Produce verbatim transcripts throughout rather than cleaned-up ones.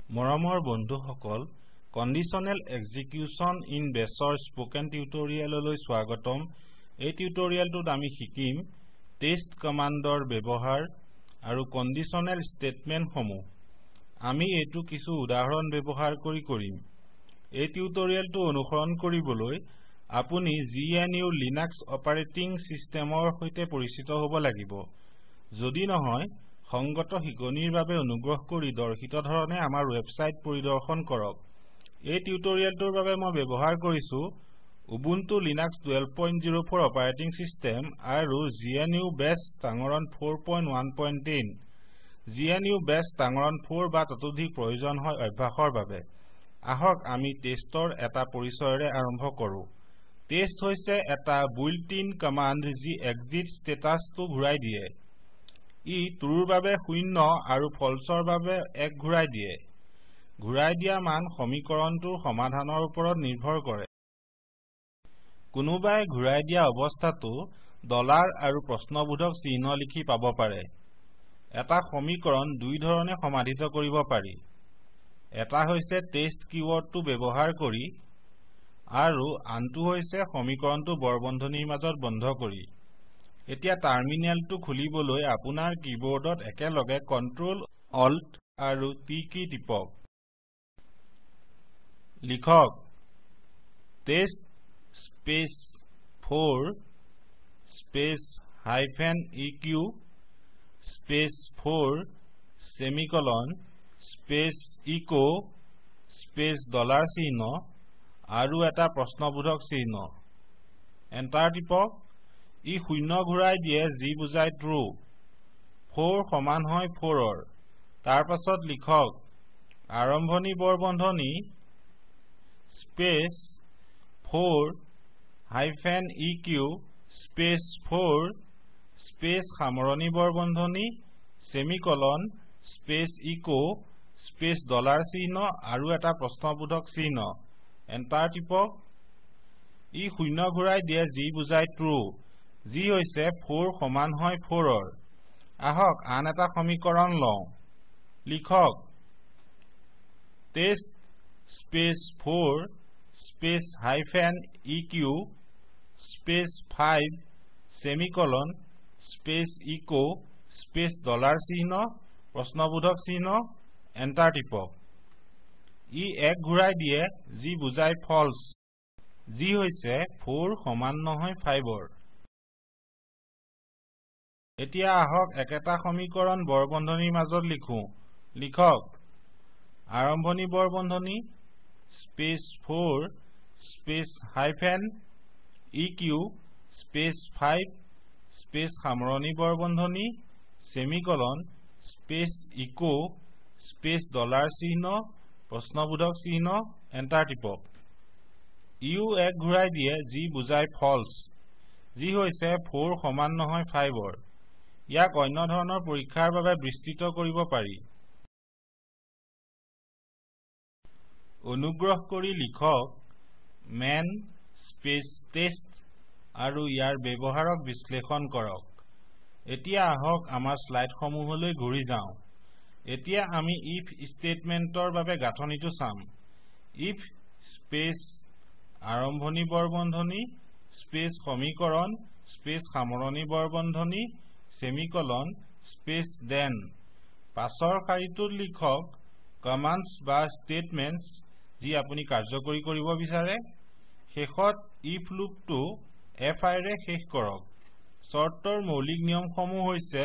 মৰমৰ বন্ধুসকল conditional execution in বেছৰ স্পোকেন টিউটোৰিয়েললৈ স্বাগতম এই টিউটোৰিয়েলটোত আমি শিকিম টেষ্ট কমান্ডৰ ব্যৱহাৰ আৰু কন্ডিশনেল স্টেটমেন্টসমূহ আমি এটো কিছু উদাহৰণ ব্যৱহাৰ কৰি কৰিম এই টিউটোৰিয়েলটো অনুসৰণ কৰিবলৈ আপুনি G N U Linux operating সিস্টেমৰ সৈতে পৰিচিত হ'ব লাগিব যদি নহয় সংগত শিকনিৰ বাবে অনুগ্ৰহ কৰি দৰ্শিত ধৰণে আমাৰ ওয়েবসাইট পৰিদৰ্শন কৰক এই টিউটোৰিয়েলটোৰ বাবে মই ব্যৱহাৰ কৰিছো Ubuntu Linux twelve point zero four operating system আৰু জি এন ইউ বেছ টাঙৰণ four point one point ten G N U bash টাঙৰণ four বা ততোধিক প্ৰয়োজন হয় অভ্যাসৰ বাবে আহক আমি টেষ্টৰ এটা পৰিচয়ৰে আৰম্ভ কৰো টেষ্ট হৈছে এটা বুইল্ট ইন কমান্ড যি এক্সিট ষ্টেটাছটো ঘূৰাই দিয়ে ই ট্ৰুৰ বাবে শূন্য আৰু ফলছৰ বাবে এক ঘূৰাই দিয়ে ঘূৰাই দিয়া মান সমীকৰণটোৰ সমাধানৰ ওপৰত নিৰ্ভৰ কৰে কোনোবাই ঘূৰাই দিয়া অৱস্থাটো ডলাৰ আৰু প্ৰশ্নবোধক চিহ্ন লিখি পাব পাৰে এটা সমীকৰণ দুই ধৰণে সমাধান কৰিব পাৰি এটা হৈছে টেষ্ট কিৱৰ্ডটো ব্যৱহাৰ কৰি আৰু আনটো হৈছে সমীকৰণটো বৰবন্ধনীৰ মাজত বন্ধ কৰি এতিয়া টাৰ্মিনেলটো খুলিবলৈ আপোনাৰ কিবৰ্ডত একেলগে কন্ট্ৰল অল্ট আৰু টি কি টিপক লিখক test space four space hyphen eq space four semicolon space echo space dollar চিহ্ন আৰু এটা প্ৰশ্নবোধক চিহ্ন এন্টাৰ টিপক ই শূন্য ঘূৰাই দিয়ে যি বুজায় ট্ৰু four সমান হয় four ৰ তাৰ পাছত লিখক আৰম্ভণি বৰবন্ধনী space four hyphen eq space four space সামৰণি বৰবন্ধনী semicolon space echo space dollar চিহ্ন আৰু এটা প্ৰশ্নবোধক চিহ্ন এন্টাৰ টিপক ই শূন্য ঘূৰাই দিয়ে যি বুজায় ট্ৰু যি হৈছে four সমান হয় four ৰ আহক আন এটা সমীকৰণ লওঁ লিখক test space four space hyphen eq space five semicolon space echo space dollar চিহ্ন প্ৰশ্নবোধক চিহ্ন এন্টাৰ টিপক ই এক ঘূৰাই দিয়ে যি বুজায় ফলছ যি হৈছে four সমান নহয় five ৰ এতিয়া আহক একেটা সমীকৰণ বৰবন্ধনীৰ মাজত লিখো লিখক আৰম্ভণি বৰবন্ধনী space four space hyphen eq space five space সামৰণি বৰবন্ধনী semicolon space echo space dollar চিহ্ন প্ৰশ্নবোধক চিহ্ন এন্টাৰ টিপক ইউ এক ঘূৰাই দিয়ে যি বুজায় ফলছ যি হৈছে four সমান নহয় five ৰ ইয়াক অন্য ধৰণৰ পৰীক্ষাৰ বাবে বিস্তৃত কৰিব পাৰি অনুগ্ৰহ কৰি লিখক মান স্পেস টেষ্ট আৰু ইয়াৰ ব্যৱহাৰক বিশ্লেষণ কৰক এতিয়া আহক আমাৰ স্লাইডসমূহলৈ ঘূৰি যাওঁ এতিয়া আমি ইফ স্টেটমেন্টৰ বাবে গাঁথনিটো চাম ইফ স্পেস আৰম্ভণি বৰবন্ধনী স্পেস সমীকৰণ স্পেস সামৰণি বৰবন্ধনী সেমিকোলন স্পেস দেন পাছৰ শাৰীটোত লিখক কমান্ডছ বা স্টেটমেন্টছ যি আপুনি কাৰ্যকৰী কৰিব বিচাৰে শেষত ইফ লুপটো এফ আই ৰে শেষ কৰক শৰ্তৰ মৌলিক নিয়মসমূহ হৈছে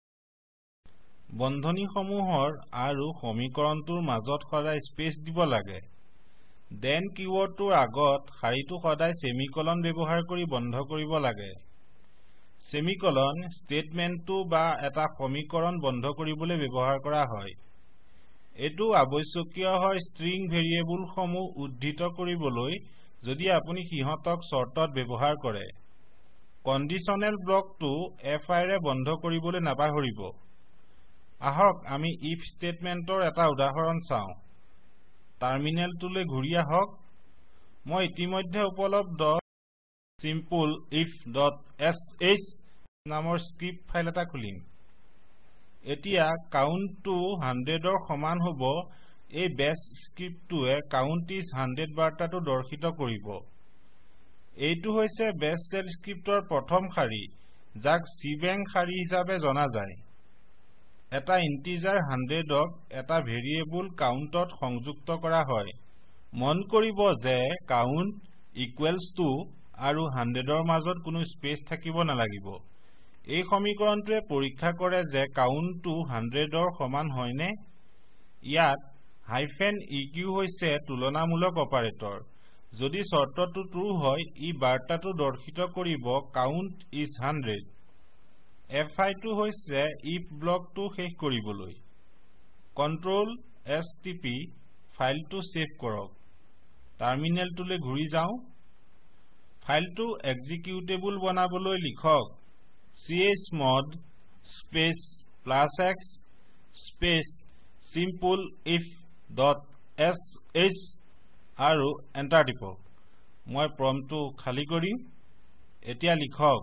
বন্ধনীসমূহৰ আৰু সমীকৰণটোৰ মাজত সদায় স্পেস দিব লাগে দেন কিৱৰ্ডটোৰ আগত শাৰীটো সদায় সেমিকোলন ব্যৱহাৰ কৰি বন্ধ কৰিব লাগে সেমিকোলন স্টেটমেন্টটো বা এটা সমীকৰণ বন্ধ কৰিবলৈ ব্যৱহাৰ কৰা হয় এটো আৱশ্যকীয় হয় ষ্ট্ৰিং ভেৰিয়েবলসমূহ উদ্ধৃত কৰিবলৈ যদি আপুনি সিহঁতক শৰ্তত ব্যৱহাৰ কৰে কন্ডিশনেল ব্লকটো এফ আই ৰে বন্ধ কৰিবলৈ নাপাহৰিব আহক আমি ইফ স্টেটমেন্টৰ এটা উদাহৰণ চাওঁ টাৰ্মিনেলটোলৈ ঘূৰি আহক মই ইতিমধ্যে উপলব্ধ simple if dot sh নামৰ স্ক্ৰিপ্ট ফাইল এটা খুলিম এতিয়া কাউন্টটো hundred ৰ সমান হ'ব এই বেছ স্ক্ৰিপ্টটোৱে কাউণ্ট ইজ হাণ্ড্ৰেড বাৰ্তাটো দৰ্শিত কৰিব এইটো হৈছে বেছ শেল স্ক্ৰিপ্টৰ প্ৰথম শাৰী যাক চিবেং শাৰী হিচাপে জনা যায় এটা ইন্টিজাৰ হাণ্ড্ৰেডক এটা ভেৰিয়েবল কাউণ্টত সংযুক্ত কৰা হয় মন কৰিব যে কাউণ্ট ইকুৱেলছ টু আৰু হাণ্ড্ৰেডৰ মাজত কোনো স্পেচ থাকিব নালাগিব এই সমীকৰণটোৱে পৰীক্ষা কৰে যে কাউণ্টটো হাণ্ড্ৰেডৰ সমান হয়নে ইয়াত হাইফেন ইকিউ হৈছে তুলনামূলক অপাৰেটৰ যদি চৰ্তটো ট্ৰু হয় ই বাৰ্তাটো দৰ্শিত কৰিব কাউণ্ট ইজ হাণ্ড্ৰেড এফআইটো হৈছে ইফ ব্লকটো শেষ কৰিবলৈ কন্ট্ৰল এছ টিপি ফাইলটো সেভ কৰক টাৰ্মিনেলটোলৈ ঘূৰি যাওঁ ফাইলটো এক্সিকিউটেবল বনাবলৈ লিখক chmod space plus x space simple if dot sh আৰু এণ্টাৰ টিপক মই প্ৰম্পটটো খালী কৰিম এতিয়া লিখক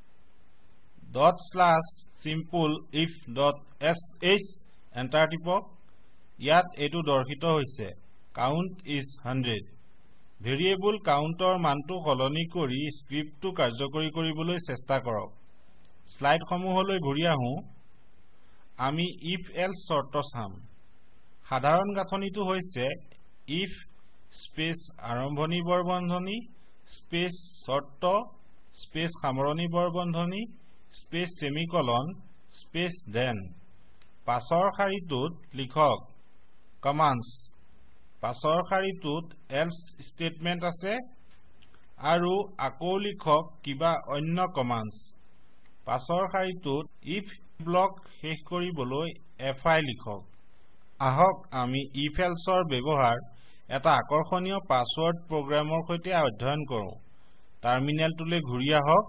dot slash simple if dot sh enter টিপক ইয়াত এইটো দৰ্শিত হৈছে count is one hundred variable কাউণ্টৰ মানটো সলনি কৰি স্ক্ৰিপ্টটো কাৰ্যকৰী কৰিবলৈ চেষ্টা কৰক স্লাইডসমূহলৈ ঘূৰি আহোঁ আমি if else চৰ্ত চাম সাধাৰণ গাঁথনিটো হৈছে if স্পেচ আৰম্ভণি বৰবন্ধনী স্পেচ চৰ্ত স্পেচ সামৰণি বৰবন্ধনী স্পেচ সেমিকলন স্পেচ then পাছৰ শাৰীটোত লিখক কমাণ্ডছ পাছৰ শাৰীটোত else স্টেটমেন্ট আছে আৰু আকৌ লিখক কিবা অন্য কমাণ্ডছ পাছৰ শাৰীটোত if ব্লক শেষ কৰিবলৈ fi লিখক আহক আমি if elseৰ ব্যৱহাৰ এটা আকৰ্ষণীয় পাছৱৰ্ড প্ৰগ্ৰামৰ সৈতে অধ্যয়ন কৰোঁ টাৰ্মিনেলটোলৈ ঘূৰি আহক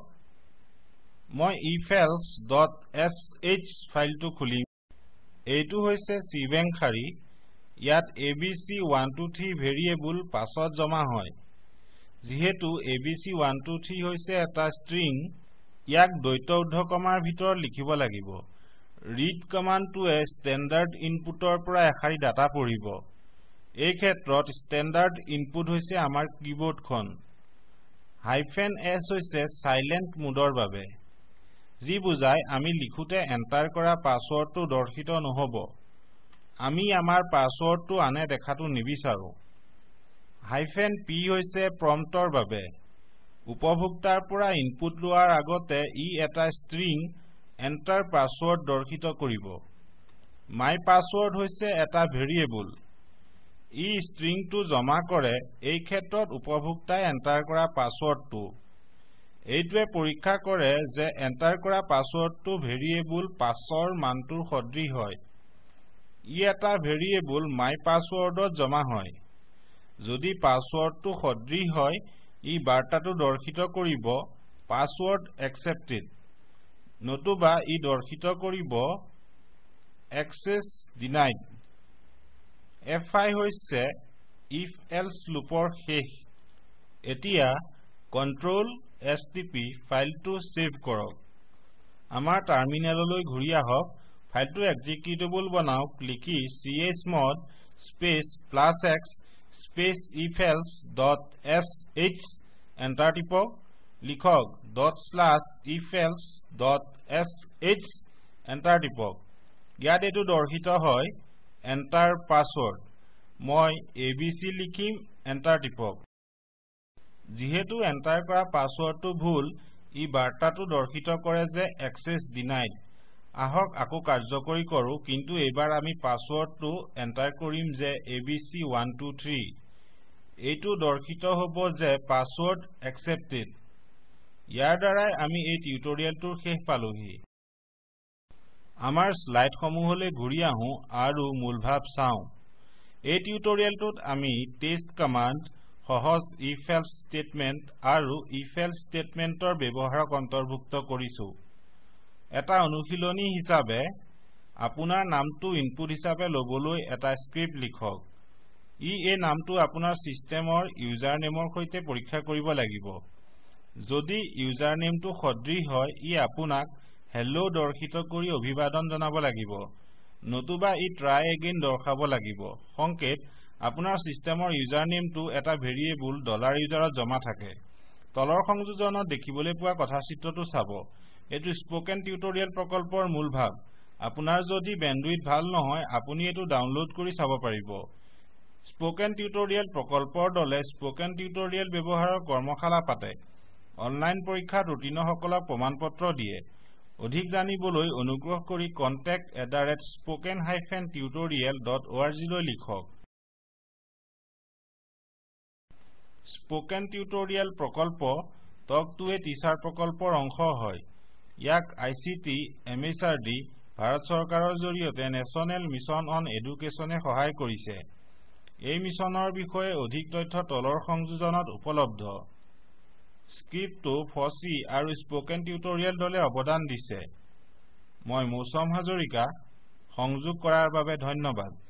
মই if else dot sh ফাইলটো খুলিম এইটো হৈছে চিবেং শাৰী ইয়াত abc one two three variable পাছত জমা হয় যিহেতু abc one two three হৈছে এটা ষ্ট্ৰিং ইয়াক দ্বৈত উদ্ধকমাৰ ভিতৰত লিখিব লাগিব read কমাণ্ডটোৱে ষ্টেণ্ডাৰ্ড ইনপুটৰ পৰা এশাৰী ডাটা পঢ়িব এই ক্ষেত্ৰত ষ্টেণ্ডাৰ্ড ইনপুট হৈছে আমাৰ কিবোৰ্ডখন হাইফেন s হৈছে সাইলেন্ট মোডৰ বাবে যি বুজায় আমি লিখোতে এন্টাৰ কৰা পাছৱৰ্ডটো দৰ্শিত নহব আমি আমাৰ পাছৱৰ্ডটো আনে দেখাটো নিবিচাৰো হাইফেন p হৈছে প্ৰম্পটৰ বাবে উপভোক্তাৰ পৰা ইনপুট লোৱাৰ আগতে ই এটা ষ্ট্ৰিং এন্টাৰ পাছৱৰ্ড দৰ্শিত কৰিব মাই পাছৱৰ্ড হৈছে এটা ভেৰিয়েবল ই ষ্ট্ৰিংটো জমা কৰে এই ক্ষেত্ৰত উপভোক্তাই এন্টাৰ কৰা পাছৱৰ্ডটো এইটোৱে পৰীক্ষা কৰে যে এন্টাৰ কৰা পাছৱৰ্ডটো ভেৰিয়েবল পাছৰ মানটোৰ সদৃশ হয় ই এটা ভেৰিয়েবল মাই পাছৱৰ্ডত জমা হয় যদি পাছৱৰ্ডটো সদৃশ হয় ই বাৰ্তাটো দৰ্শিত কৰিব পাছৱৰ্ড একচেপ্টেড নতুবা ই দৰ্শিত কৰিব access denied fi হৈছে if else লুপৰ শেষ এতিয়া কন্ট্ৰল s টিপি ফাইলটো সেভ কৰক আমাৰ টাৰ্মিনেললৈ ঘূৰি আহক ফাইলটো এক্সিকিউটেবল বনাওক লিখি chmod space plus x space if else dot sh enter টিপক লিখক dot slash if else dot sh enter টিপক ইয়াত এইটো দৰ্শিত হয় এণ্টাৰ পাছৱৰ্ড মই abc লিখিম এণ্টাৰ টিপক যিহেতু এণ্টাৰ কৰা পাছৱৰ্ডটো ভুল ই বাৰ্তাটো দৰ্শিত কৰে যে access denied আহক আকৌ কাৰ্যকৰী কৰো কিন্তু এইবাৰ আমি পাছৱৰ্ডটো এণ্টাৰ কৰিম যে abc one two three এইটো দৰ্শিত হ'ব যে পাছৱৰ্ড একচেপ্টেড ইয়াৰ দ্বাৰাই আমি এই টিউটৰিয়েলটোৰ শেষ পালোহি আমাৰ স্লাইডসমূহলৈ ঘূৰি আহোঁ আৰু মূলভাৱ চাওঁ এই টিউটৰিয়েলটোত আমি টেষ্ট কমাণ্ড সহজ if else স্টেটমেন্ট আৰু if else স্টেটমেন্টৰ ব্যৱহাৰক অন্তৰ্ভুক্ত কৰিছো এটা অনুশীলনী হিচাপে আপোনাৰ নামটো ইনপুট হিচাপে লবলৈ এটা স্ক্ৰিপ্ট লিখক ই এই নামটো আপোনাৰ সিস্টেমৰ ইউজাৰ নেমৰ সৈতে পৰীক্ষা কৰিব লাগিব যদি ইউজাৰ নেমটো সদৃশ হয় ই আপোনাক হেল্ল দৰ্শিত কৰি অভিবাদন জনাব লাগিব নতুবা ই ট্ৰাই এগেইন দৰ্শাব লাগিব সংকেত আপোনাৰ সিস্টেমৰ ইউজাৰ নেমটো এটা ভেৰিয়েবল ডলাৰ ইউজাৰত জমা থাকে তলৰ সংযোজনত দেখিবলৈ পোৱা কথাচিত্ৰটো চাব এটো স্পোকেন টিউটৰিয়েল প্ৰকল্পৰ মূল ভাগ আপোনাৰ যদি বেণ্ডউইথ ভাল নহয় আপুনি এটো ডাউনলোড কৰি চাব পাৰিব স্পোকেন টিউটৰিয়েল প্ৰকল্পৰ দলে স্পোকেন টিউটৰিয়েল ব্যৱহাৰৰ কৰ্মশালা পাতে অনলাইন পৰীক্ষাত উত্তীৰ্ণসকলক প্ৰমাণপত্ৰ দিয়ে অধিক জানিবলৈ অনুগ্ৰহ কৰি contact at spoken dash tutorial dot org লৈ লিখক স্পোকেন টিউটৰিয়েল প্ৰকল্প টক টু এ টিচাৰ প্ৰকল্পৰ অংশ হয় ইয়াক আইচিটি এমএচআৰডি ভাৰত চৰকাৰৰ জৰিয়তে নেশ্যনেল মিছন অন এডুকেশ্যনে সহায় কৰিছে এই মিছনৰ বিষয়ে অধিক তথ্য তলৰ সংযোজনত উপলব্ধ স্ক্ৰিপ্টটো ফচি আৰু স্পোকেন টিউটৰিয়েল দলে অৱদান দিছে মই মৌচম হাজৰিকা সংযোগ কৰাৰ বাবে ধন্যবাদ